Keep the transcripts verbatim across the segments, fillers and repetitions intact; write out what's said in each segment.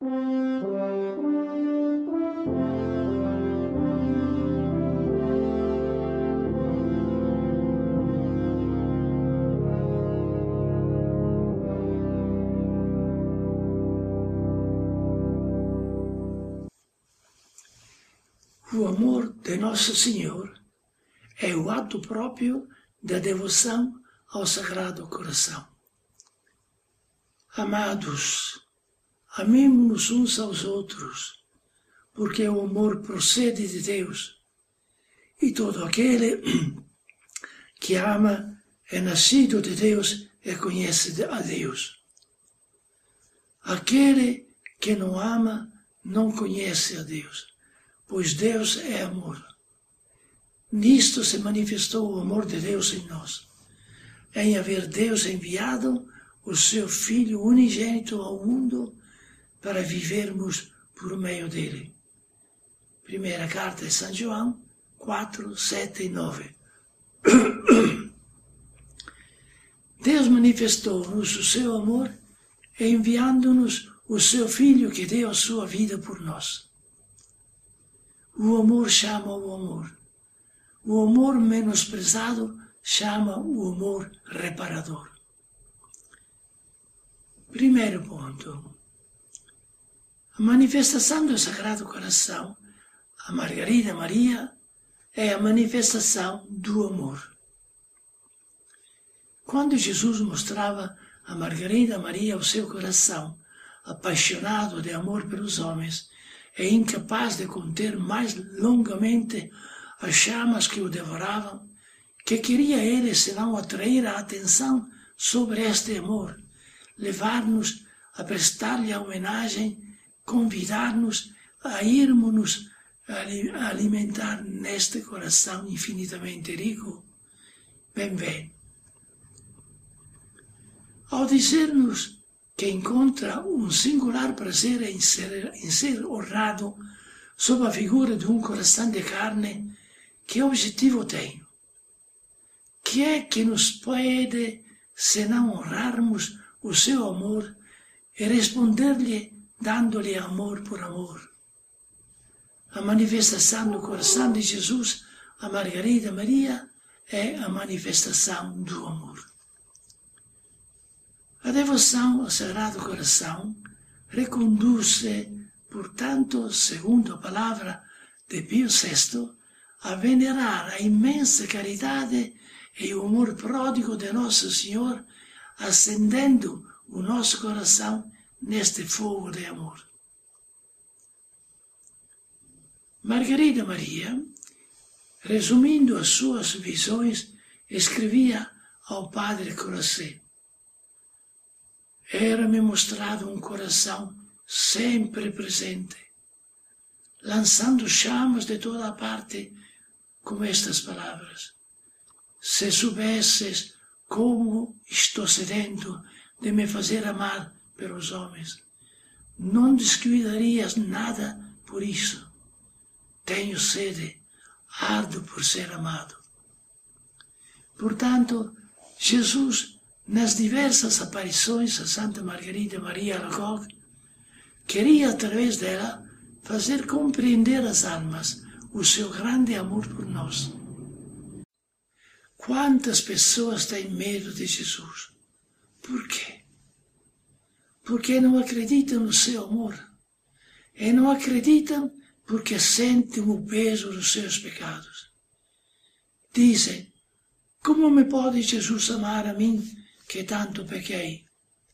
O amor de Nosso Senhor é o ato próprio da devoção ao Sagrado Coração. Amados, amemo-nos uns aos outros, porque o amor procede de Deus, e todo aquele que ama é nascido de Deus e conhece a Deus. Aquele que não ama não conhece a Deus, pois Deus é amor. Nisto se manifestou o amor de Deus em nós, em haver Deus enviado o seu Filho unigênito ao mundo para vivermos por meio dele. Primeira carta de São João, quatro, sete e nove. Deus manifestou-nos o seu amor enviando-nos o seu Filho que deu a sua vida por nós. O amor chama o amor. O amor menosprezado chama o amor reparador. Primeiro ponto. A manifestação do Sagrado Coração, a Margarida Maria, é a manifestação do amor. Quando Jesus mostrava a Margarida Maria o seu coração, apaixonado de amor pelos homens, e incapaz de conter mais longamente as chamas que o devoravam, que queria ele senão atrair a atenção sobre este amor, levar-nos a prestar-lhe a homenagem, convidar-nos a irmos-nos a alimentar neste coração infinitamente rico? Bem vem. Ao dizer-nos que encontra um singular prazer em ser, em ser honrado sob a figura de um coração de carne, que objetivo tem? Que é que nos pode, senão honrarmos o seu amor e responder-lhe dando-lhe amor por amor? A manifestação do coração de Jesus a Margarida Maria é a manifestação do amor. A devoção ao Sagrado Coração reconduz-se, portanto, segundo a palavra de Pio sexto, a venerar a imensa caridade e o amor pródigo de Nosso Senhor, acendendo o nosso coração neste fogo de amor. Margarida Maria, resumindo as suas visões, escrevia ao padre Croce: era-me mostrado um coração sempre presente, lançando chamas de toda a parte, com estas palavras: se soubesses como estou sedento de me fazer amar pelos homens, não descuidarias nada por isso. Tenho sede, ardo por ser amado. Portanto, Jesus, nas diversas aparições a Santa Margarida Maria Alacoque, queria, através dela, fazer compreender às almas o seu grande amor por nós. Quantas pessoas têm medo de Jesus? Por quê? Porque não acreditam no seu amor. E não acreditam porque sentem o peso dos seus pecados. Dizem: como me pode Jesus amar a mim, que tanto pequei?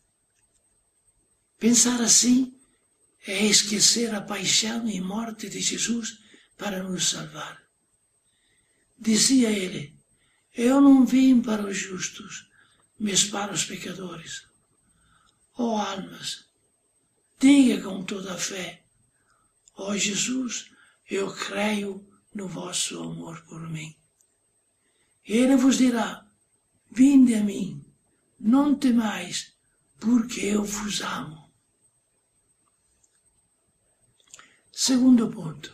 Pensar assim é esquecer a paixão e morte de Jesus para nos salvar. Dizia ele: eu não vim para os justos, mas para os pecadores. Ó almas, diga com toda a fé: ó Jesus, eu creio no vosso amor por mim. E ele vos dirá: vinde a mim, não temais, porque eu vos amo. Segundo ponto.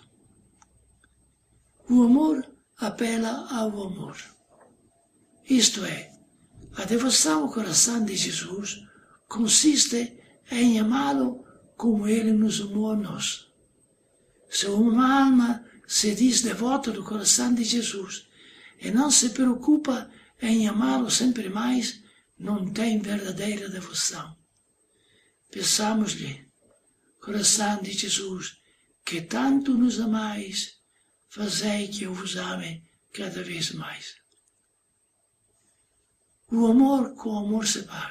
O amor apela ao amor. Isto é, a devoção ao coração de Jesus consiste em amá-lo como Ele nos amou a nós. Se uma alma se diz devota do coração de Jesus e não se preocupa em amá-lo sempre mais, não tem verdadeira devoção. Peçamos-lhe, coração de Jesus, que tanto nos amais, fazei que eu vos ame cada vez mais. O amor com amor se paga.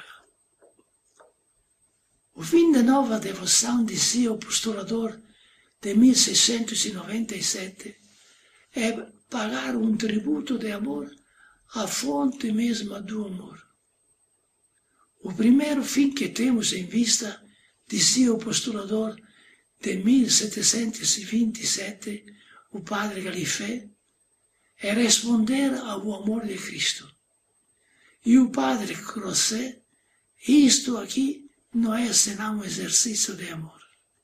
O fim da nova devoção, dizia o postulador de mil seiscentos e noventa e sete, é pagar um tributo de amor à fonte mesma do amor. O primeiro fim que temos em vista, dizia o postulador de mil setecentos e vinte e sete, o padre Galifé, é responder ao amor de Cristo. E o padre Crozet, isto aqui não é senão um exercício de amor.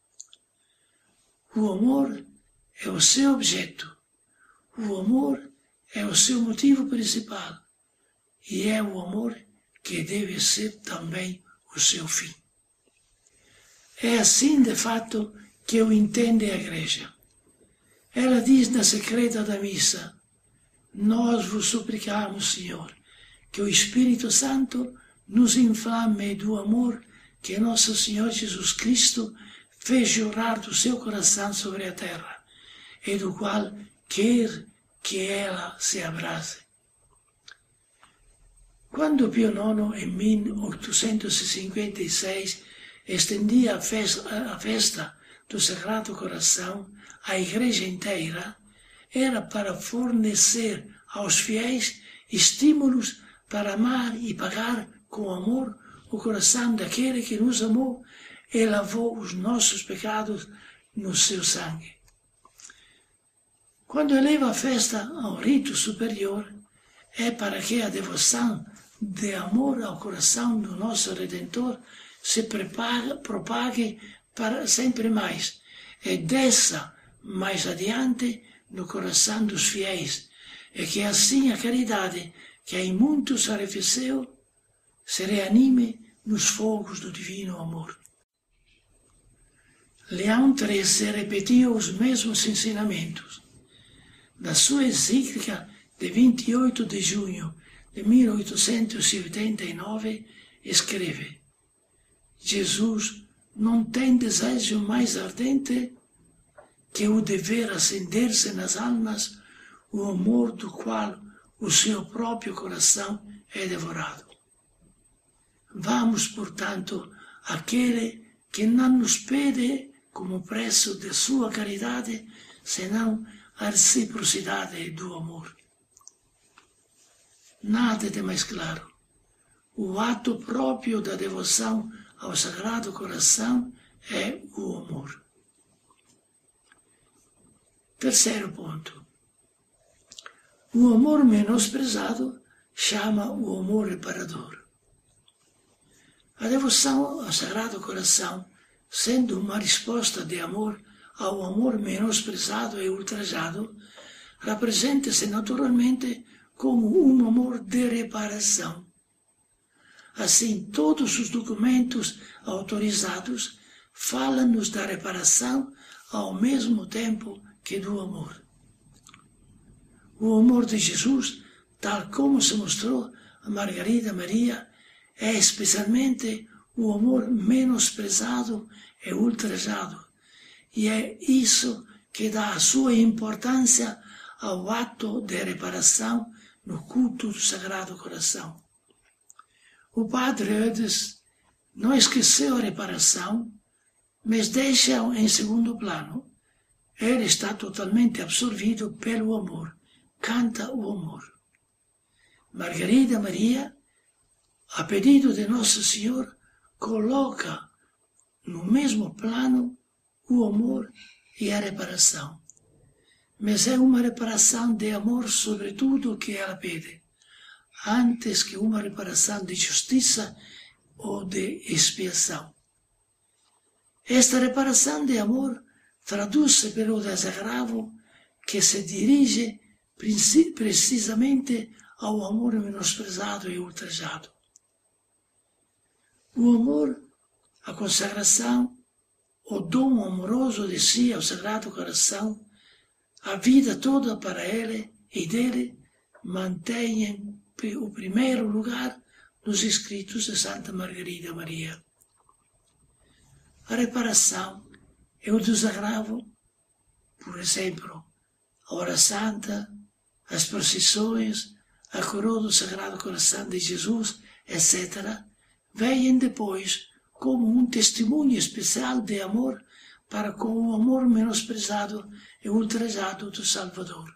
O amor é o seu objeto, o amor é o seu motivo principal, e é o amor que deve ser também o seu fim. É assim, de fato, que eu entendo a Igreja. Ela diz na secreta da missa: nós vos suplicamos, Senhor, que o Espírito Santo nos inflame do amor que nosso Senhor Jesus Cristo fez jorrar do seu coração sobre a terra, e do qual quer que ela se abrace. Quando Pio nono, em mil oitocentos e cinquenta e seis, estendia a festa, a festa do Sagrado Coração à Igreja inteira, era para fornecer aos fiéis estímulos para amar e pagar com amor o coração daquele que nos amou e lavou os nossos pecados no seu sangue. Quando eleva a festa ao rito superior, é para que a devoção de amor ao coração do nosso Redentor se propague, propague para sempre mais e desça mais adiante no coração dos fiéis, e que assim a caridade que em muitos arrefeceu se reanime nos fogos do divino amor. Leão treze repetiu os mesmos ensinamentos. Na sua encíclica de vinte e oito de junho de mil oitocentos e oitenta e nove, escreve: Jesus não tem desejo mais ardente que o de ver acender-se nas almas o amor do qual o seu próprio coração é devorado. Vamos, portanto, àquele que não nos pede como preço de sua caridade, senão a reciprocidade do amor. Nada de mais claro. O ato próprio da devoção ao Sagrado Coração é o amor. Terceiro ponto. O amor menosprezado chama o amor reparador. A devoção ao Sagrado Coração, sendo uma resposta de amor ao amor menosprezado e ultrajado, representa-se naturalmente como um amor de reparação. Assim, todos os documentos autorizados falam-nos da reparação ao mesmo tempo que do amor. O amor de Jesus, tal como se mostrou a Margarida Maria, é especialmente o amor menosprezado e ultrajado, e é isso que dá a sua importância ao ato de reparação no culto do Sagrado Coração. O padre Eudes não esqueceu a reparação, mas deixa-o em segundo plano. Ele está totalmente absorvido pelo amor, canta o amor. Margarida Maria, a pedido de Nosso Senhor, coloca no mesmo plano o amor e a reparação. Mas é uma reparação de amor sobre tudo o que ela pede, antes que uma reparação de justiça ou de expiação. Esta reparação de amor traduz-se pelo desagravo que se dirige precisamente ao amor menosprezado e ultrajado. O amor, a consagração, o dom amoroso de si ao Sagrado Coração, a vida toda para ele e dele, mantém o primeiro lugar nos escritos de Santa Margarida Maria. A reparação é o desagravo, por exemplo, a hora santa, as procissões, a coroa do Sagrado Coração de Jesus, etcétera, vêm depois como um testemunho especial de amor para com o amor menosprezado e ultrajado do Salvador.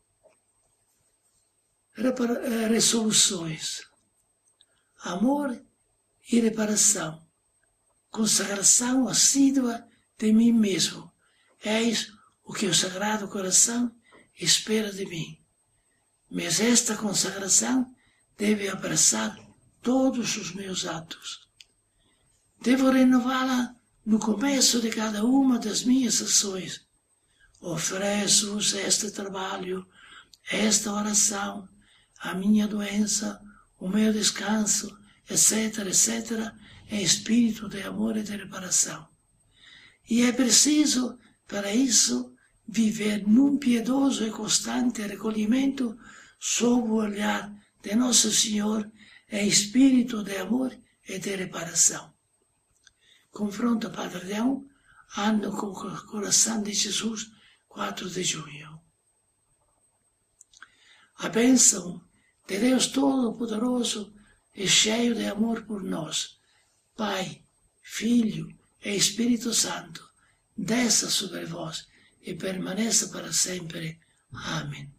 Repara- resoluções. Amor e reparação. Consagração assídua de mim mesmo. Eis o que o Sagrado Coração espera de mim. Mas esta consagração deve abraçar todos os meus atos. Devo renová-la no começo de cada uma das minhas ações. Ofereço-vos este trabalho, esta oração, a minha doença, o meu descanso, etc, etcétera, em espírito de amor e de reparação. E é preciso, para isso, viver num piedoso e constante recolhimento sob o olhar de Nosso Senhor em espírito de amor e de reparação. Confronto Padre Leão, ano com o Coração de Jesus, quatro de junho. A bênção de Deus Todo-Poderoso e cheio de amor por nós, Pai, Filho e Espírito Santo, desça sobre vós e permaneça para sempre. Amém.